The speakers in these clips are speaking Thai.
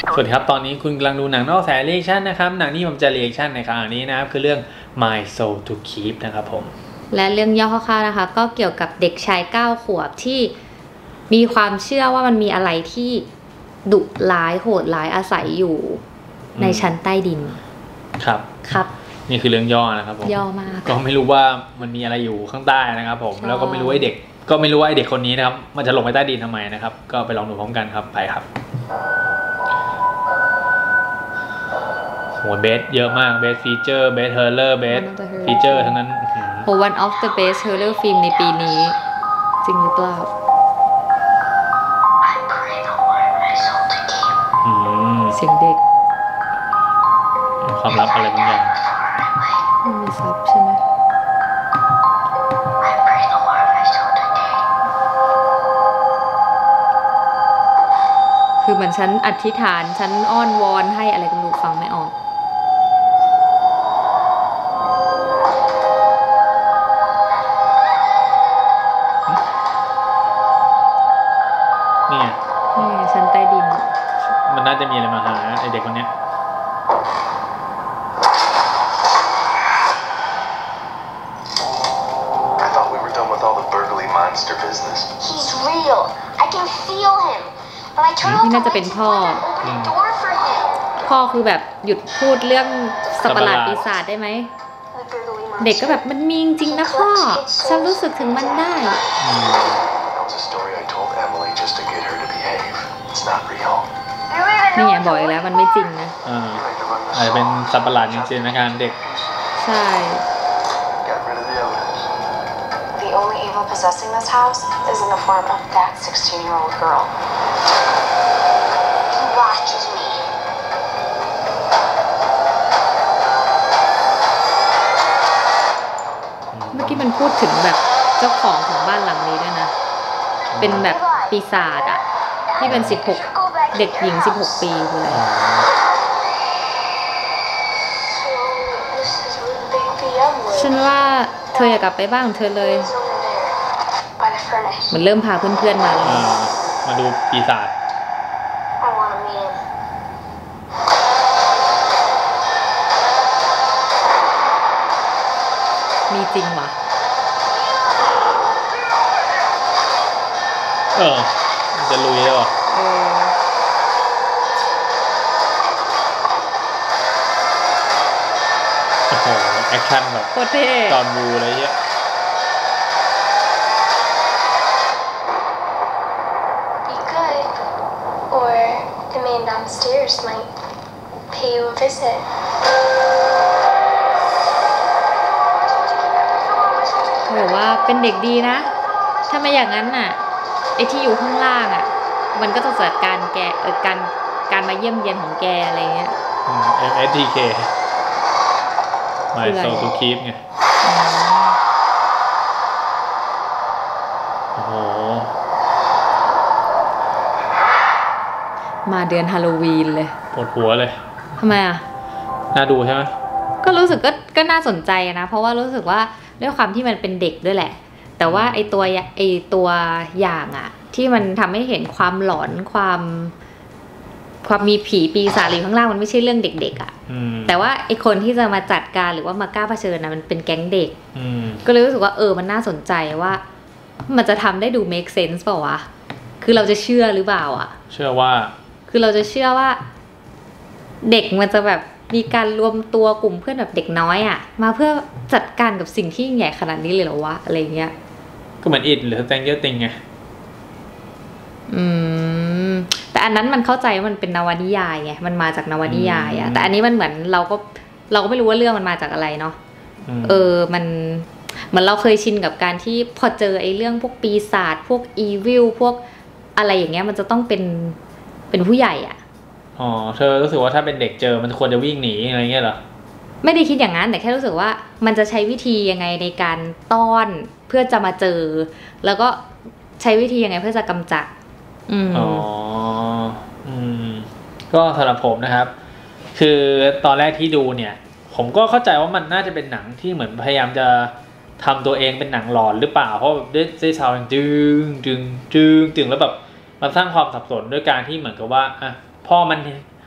สวัสดีครับตอนนี้คุณกำลังดูหนังนอกสายเรียกชั่นนะครับหนังที่ผมจะเรียกชั่นในครั้งนี้นะครับคือเรื่อง My Soul to Keep นะครับผมและเรื่องย่อคร่าวๆนะคะก็เกี่ยวกับเด็กชาย9 ขวบที่มีความเชื่อว่ามันมีอะไรที่ดุร้ายโหดร้ายอาศัยอยู่ในชั้นใต้ดินครับนี่คือเรื่องย่อนะครับผมย่อมากก็ไม่รู้ว่ามันมีอะไรอยู่ข้างใต้นะครับผมแล้วก็ไม่รู้ว่าเด็กคนนี้นะครับมันจะลงไปใต้ดินทำไมนะครับก็ไปลองดูพร้อมกันครับไปครับโหเบสเยอะมากเบสฟีเจอร์เบสเฮอร์เลอร์เบสฟีเจอร์ทั้งนั้นโห one of the best horror film ในปีนี้จริงหรือเปล่าเสียงเด็กความลับอะไรบางอย่างมีซับใช่ไหมคือเหมือนฉันอธิษฐานฉันอ้อนวอนให้อะไรกันดูฟังไม่ออกนี่ชั้นใต้ดินมันน่าจะมีอะไรมาหาไอเด็กคนนี้นี่น่าจะเป็นพ่อคือแบบหยุดพูดเรื่องสัตว์ประหลาดปีศาจได้ไหมเด็กก็แบบมันมีจริงนะพ่อฉันรู้สึกถึงมันได้นี่ไงบอกอีกแล้วมันไม่จริงนะอาจจะเป็นสัตว์ประหลาดจริงๆนะการเด็กใช่ The only evil possessing this house is in the form of that 16-year-old girl. He watches me. เมื่อกี้มันพูดถึงแบบเจ้าของบ้านหลังนี้ด้วยนะเป็นแบบปีศาจอะที่เป็น16เด็กหญิง16 ปีเลยฉันว่าเธออยากกลับไปบ้างเธอเลยมันเริ่มพาเพื่อนๆมาแล้วมาดูปีศาจมีจริงวะจะลุยแล้วอ่ะโอ้โหแอคชั่นแบบโคตรเท่ตอนวูอะไรเงี้ย Downstairs might pay you a visit. เขาบอกว่าเป็นเด็กดีนะถ้าไม่อย่างนั้นน่ะไอ้ที่อยู่ข้างล่างอ่ะมันก็จะจัดการแกการมาเยี่ยมเยียนของแกอะไรเงี้ย MSTK My Soul to Keep ไงโอ้โหมาเดือนฮาโลวีนเลยปวดหัวเลยทำไมอ่ะน่าดูใช่ไหมก็รู้สึกก็น่าสนใจนะเพราะว่ารู้สึกว่าด้วยความที่มันเป็นเด็กด้วยแหละแต่ว่าไอตัวอย่างอ่ะที่มันทำให้เห็นความหลอนความมีผีปีศาจอยู่ข้างล่างมันไม่ใช่เรื่องเด็กๆอ่ะแต่ว่าไอคนที่จะมาจัดการหรือว่ามากล้าเผชิญนะมันเป็นแก๊งเด็กก็เลยรู้สึกว่ามันน่าสนใจว่ามันจะทำได้ดู make sense เปล่าวะคือเราจะเชื่อหรือเปล่าอ่ะเชื่อว่าคือเราจะเชื่อว่าเด็กมันจะแบบมีการรวมตัวกลุ่มเพื่อนแบบเด็กน้อยอ่ะมาเพื่อจัดการกับสิ่งที่ยิ่งใหญ่ขนาดนี้เลยเหรอวะอะไรเงี้ยก็เหมือนอิดหรือ Stranger Things ไงแต่อันนั้นมันเข้าใจว่ามันเป็นนวนิยายไงมันมาจากนวนิยายอ่ะแต่อันนี้มันเหมือนเราก็ไม่รู้ว่าเรื่องมันมาจากอะไรเนาะมันเหมือนเราเคยชินกับการที่พอเจอไอ้เรื่องพวกปีศาจพวกอีวิลพวกอะไรอย่างเงี้ยมันจะต้องเป็นผู้ใหญ่อ่ะเธอรู้สึกว่าถ้าเป็นเด็กเจอมันควรจะวิ่งหนีอะไรเงี้ยเหรอไม่ได้คิดอย่างนั้นแต่แค่รู้สึกว่ามันจะใช้วิธียังไงในการต้อนเพื่อจะมาเจอแล้วก็ใช้วิธียังไงเพื่อจะกำจัดก็สำหรับผมนะครับคือตอนแรกที่ดูเนี่ยผมก็เข้าใจว่ามันน่าจะเป็นหนังที่เหมือนพยายามจะทำตัวเองเป็นหนังหลอนหรือเปล่าเพราะแบบด้วยซาวด์จึงแล้วแบบมันสร้างความสับสนด้วยการที่เหมือนกับว่าพ่อมัน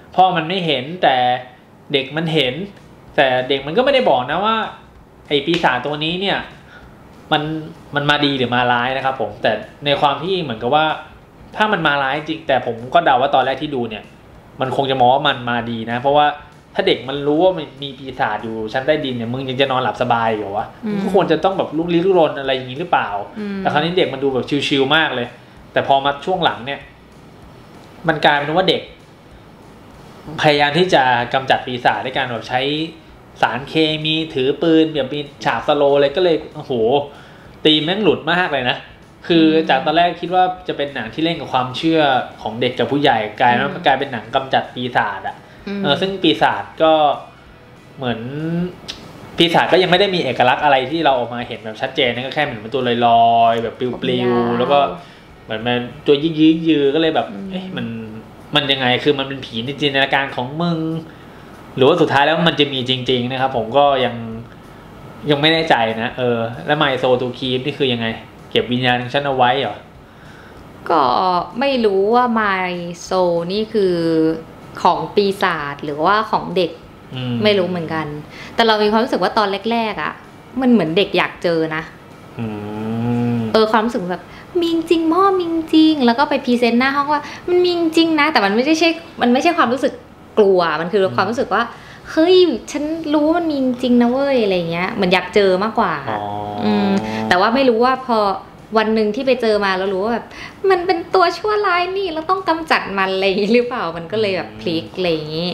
พ่อมันไม่เห็นแต่เด็กมันเห็น แต่เด็กมันก็ไม่ได้บอกนะว่าไอ้ปีศาจตัวนี้เนี่ยมันมาดีหรือมาร้ายนะครับผมแต่ในความที่เหมือนกับว่าถ้ามันมาร้ายจริงแต่ผมก็เดาว่าตอนแรกที่ดูเนี่ยมันคงจะมองว่ามันมาดีนะเพราะว่าถ้าเด็กมันรู้ว่ามันมีปีศาจอยู่ชั้นใต้ดินเนี่ยมึงยังจะนอนหลับสบายอยู่วะมึงก็ควรจะต้องแบบลุกลี้ลุกลนอะไรอย่างนี้หรือเปล่าแต่คราวนี้เด็กมันดูแบบชิลๆมากเลยแต่พอมาช่วงหลังเนี่ยมันกลายเป็นว่าเด็กพยายามที่จะกำจัดปีศาจด้วยการแบบใช้สารเคมีถือปืนแบบมีฉากสโลว์เลยก็เลยโอ้โหตีมแม่งหลุดมากเลยนะคือจากตอนแรกคิดว่าจะเป็นหนังที่เล่นกับความเชื่อของเด็กกับผู้ใหญ่กลายเป็นหนังกำจัดปีศาจอ่ะซึ่งปีศาจก็เหมือนปีศาจก็ยังไม่ได้มีเอกลักษณ์อะไรที่เราออกมาเห็นแบบชัดเจนนั่นก็แค่เหมือนเป็นตัวลอยๆแบบปลิวๆแล้วก็เหมือนมันตัวยื้อก็เลยแบบเอ๊ะมันยังไงคือมันเป็นผีในจินตนาการของมึงหรือว่าสุดท้ายแล้วมันจะมีจริงๆนะครับผมก็ยังไม่แน่ใจนะแล้วไมโซตูคีฟนี่คือยังไงเก็บวิญญาณของฉันเอาไว้เหรอก็ไม่รู้ว่าไมโซนี่คือของปีศาจหรือว่าของเด็กไม่รู้เหมือนกันแต่เรามีความรู้สึกว่าตอนแรกๆอ่ะมันเหมือนเด็กอยากเจอนะความรู้สึกแบบมีจริงพ่อมีจริงแล้วก็ไปพรีเซนต์หน้าห้องว่ามันมีจริงนะแต่มันไม่ใช่ความรู้สึกกลัวมันคือความรู้สึกว่าเฮ้ยฉันรู้มันมีจริงนะเว้ยอะไรเงี้ยเหมือนอยากเจอมากกว่าแต่ว่าไม่รู้ว่าพอวันหนึ่งที่ไปเจอมาแล้วรู้ว่าแบบมันเป็นตัวชั่วร้ายนี่เราต้องกำจัดมันอะไรหรือเปล่ามันก็เลยแบบพลิกอะไรอย่างงี้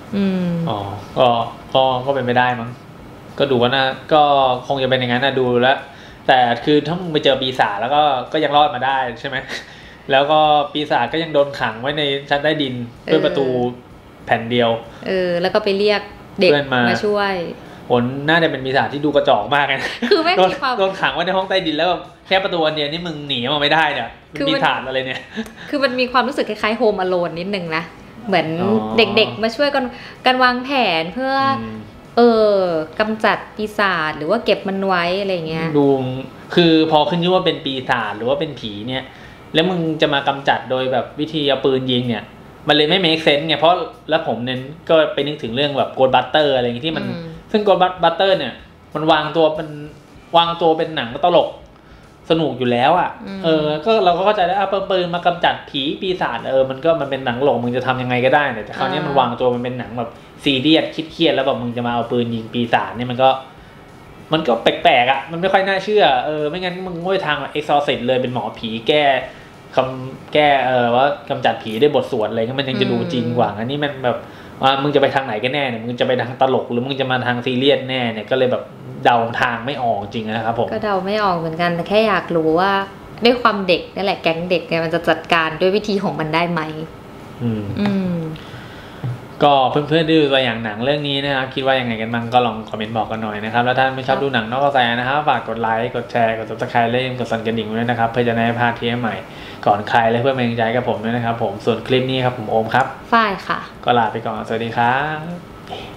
ก็เป็นไปได้มั้งก็ดูว่าน่าก็คงจะเป็นอย่างนั้นนะดูแล้วแต่คือถ้ามึงไปเจอปีศาจแล้วก็ยังรอดมาได้ใช่ไหมแล้วก็ปีศาจก็ยังโดนขังไว้ในชั้นใต้ดินด้วยประตูแผ่นเดียวแล้วก็ไปเรียกเด็กมาช่วยผลน่าจะเป็นปีศาจที่ดูกระจอกมากเลยนะคือไม่มีความโดนขังไว้ในห้องใต้ดินแล้วแค่ประตูอันเดียวนี่มึงหนีมาไม่ได้เนี่ยปีศาจอะไรเนี่ยคือมันมีความรู้สึกคล้ายๆโฮมอโลนนิดนึงนะเหมือนเด็กๆมาช่วยกันวางแผนเพื่อกำจัดปีศาจหรือว่าเก็บมันไว้อะไรเงี้ยดูคือพอขึ้นชื่อว่าเป็นปีศาจหรือว่าเป็นผีเนี่ยแล้วมึงจะมากำจัดโดยแบบวิธีเอาปืนยิงเนี่ยมันเลยไม่ make sense ไงเพราะแล้วผมเน้นก็ไปนึกถึงเรื่องแบบโกดบัตเตอร์อะไรอย่างที่มันซึ่งโกดบัตเตอร์เนี่ยมันวางตัวเป็นหนังตลกสนุกอยู่แล้วอ่ะก็เราก็เข้าใจได้ปืนมากำจัดผีปีศาจมันเป็นหนังหลงมึงจะทำยังไงก็ได้แต่คราวนี้มันวางตัวมันเป็นหนังแบบซีเรียสเครียดแล้วแบบมึงจะมาเอาปืนยิงปีศาจเนี่ยมันก็แปลกๆอ่ะมันไม่ค่อยน่าเชื่อไม่งั้นมึงง่วยทางเอ็กซอร์ซิสเลยเป็นหมอผีแก้ว่ากำจัดผีด้วยบทสวดอะไรก็มันยังจะดูจริงกว่าอันนี้มันแบบว่ามึงจะไปทางไหนกันแน่เนี่ยมึงจะไปทางตลกหรือมึงจะมาทางซีเรียสแน่เนี่ยก็เลยแบบเดาทางไม่ออกจริงนะครับผมก็เดาไม่ออกเหมือนกันแต่แค่อยากรู้ว่าด้วยความเด็กนั่นแหละแก๊งเด็กเนี่ยมันจะจัดการด้วยวิธีของมันได้ไหมก็เพื่อนๆดูตัวอย่างหนังเรื่องนี้นะครับคิดว่ายังไงกันบ้างก็ลองคอมเมนต์บอกกันหน่อยนะครับแล้วถ้าไม่ชอบดูหนังนอกกระแสนะครับฝากกดไลค์กดแชร์กด Subscribe และกดสั่นกระดิ่งด้วยนะครับเพื่อจะได้ไม่พลาดเทปใหม่ก่อนใครและเพื่อเป็นกำลังใจกับผมด้วยนะครับผมส่วนคลิปนี้ครับผมโอมครับฝ้ายค่ะก็ลาไปก่อนสวัสดีครับ